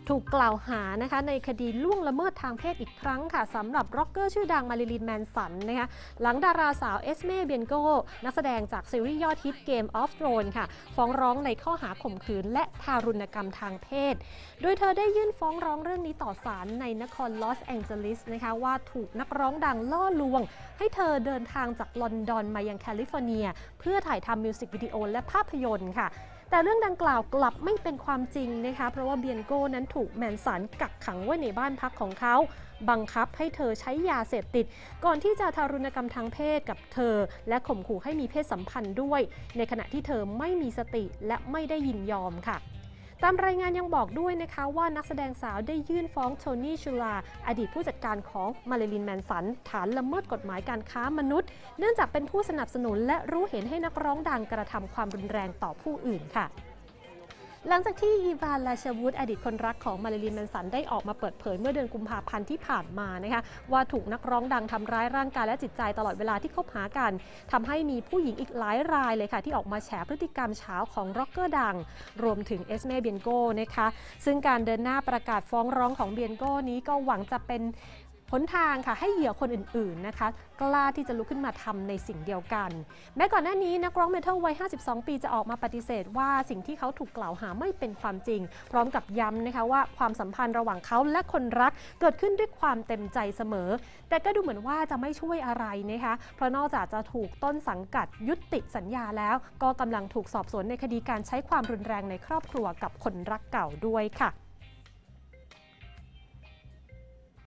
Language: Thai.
ถูกกล่าวหานะคะในคดีล่วงละเมิดทางเพศอีกครั้งค่ะสำหรับร็อกเกอร์ชื่อดังมาริลีนแมนสันนะคะหลังดาราสาวเอสเม่เบียนโกนักแสดงจากซีรีส์ยอดฮิตเกมออฟโธรนค่ะฟ้องร้องในข้อหาข่มขืนและทารุณกรรมทางเพศโดยเธอได้ยื่นฟ้องร้องเรื่องนี้ต่อศาลในนครลอสแองเจลิสนะคะว่าถูกนักร้องดังล่อลวงให้เธอเดินทางจากลอนดอนมายังแคลิฟอร์เนียเพื่อถ่ายทำมิวสิกวิดีโอและภาพยนตร์ค่ะแต่เรื่องดังกล่าวกลับไม่เป็นความจริงนะคะเพราะว่าเบียนโก้นั้นถูกแมนสันกักขังไว้ในบ้านพักของเขาบังคับให้เธอใช้ยาเสพติดก่อนที่จะทารุณกรรมทางเพศกับเธอและข่มขู่ให้มีเพศสัมพันธ์ด้วยในขณะที่เธอไม่มีสติและไม่ได้ยินยอมค่ะตามรายงานยังบอกด้วยนะคะว่านักแสดงสาวได้ยื่นฟ้องโทนี่ชูลาอดีตผู้จัดการของมาริลีนแมนสันฐานละเมิดกฎหมายการค้ามนุษย์เนื่องจากเป็นผู้สนับสนุนและรู้เห็นให้นักร้องดังกระทำความรุนแรงต่อผู้อื่นค่ะหลังจากที่อีวานลาชวูดอดีตคนรักของมาริลีนแมนสันได้ออกมาเปิดเผยเมื่อเดือนกุมภาพันธ์ที่ผ่านมานะคะว่าถูกนักร้องดังทำร้ายร่างกายและจิตใจตลอดเวลาที่คบหากันทำให้มีผู้หญิงอีกหลายรายเลยค่ะที่ออกมาแฉพฤติกรรมเช้าของร็อกเกอร์ดังรวมถึงเอสเม่เบียนโกนะคะซึ่งการเดินหน้าประกาศฟ้องร้องของเบียนโกนี้ก็หวังจะเป็นหนทางค่ะให้เหยื่อคนอื่นๆนะคะกล้าที่จะลุกขึ้นมาทำในสิ่งเดียวกันแม้ก่อนหน้านี้นักร้องเมทัลวัย52 ปีจะออกมาปฏิเสธว่าสิ่งที่เขาถูกกล่าวหาไม่เป็นความจริงพร้อมกับย้ำนะคะว่าความสัมพันธ์ระหว่างเขาและคนรักเกิดขึ้นด้วยความเต็มใจเสมอแต่ก็ดูเหมือนว่าจะไม่ช่วยอะไรนะคะเพราะนอกจากจะถูกต้นสังกัดยุติสัญญาแล้วก็กำลังถูกสอบสวนในคดีการใช้ความรุนแรงในครอบครัวกับคนรักเก่าด้วยค่ะ